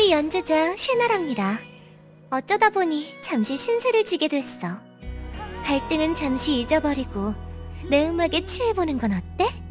우리 연주자 셰나랍니다. 어쩌다 보니 잠시 신세를 지게 됐어. 갈등은 잠시 잊어버리고 내 음악에 취해보는 건 어때?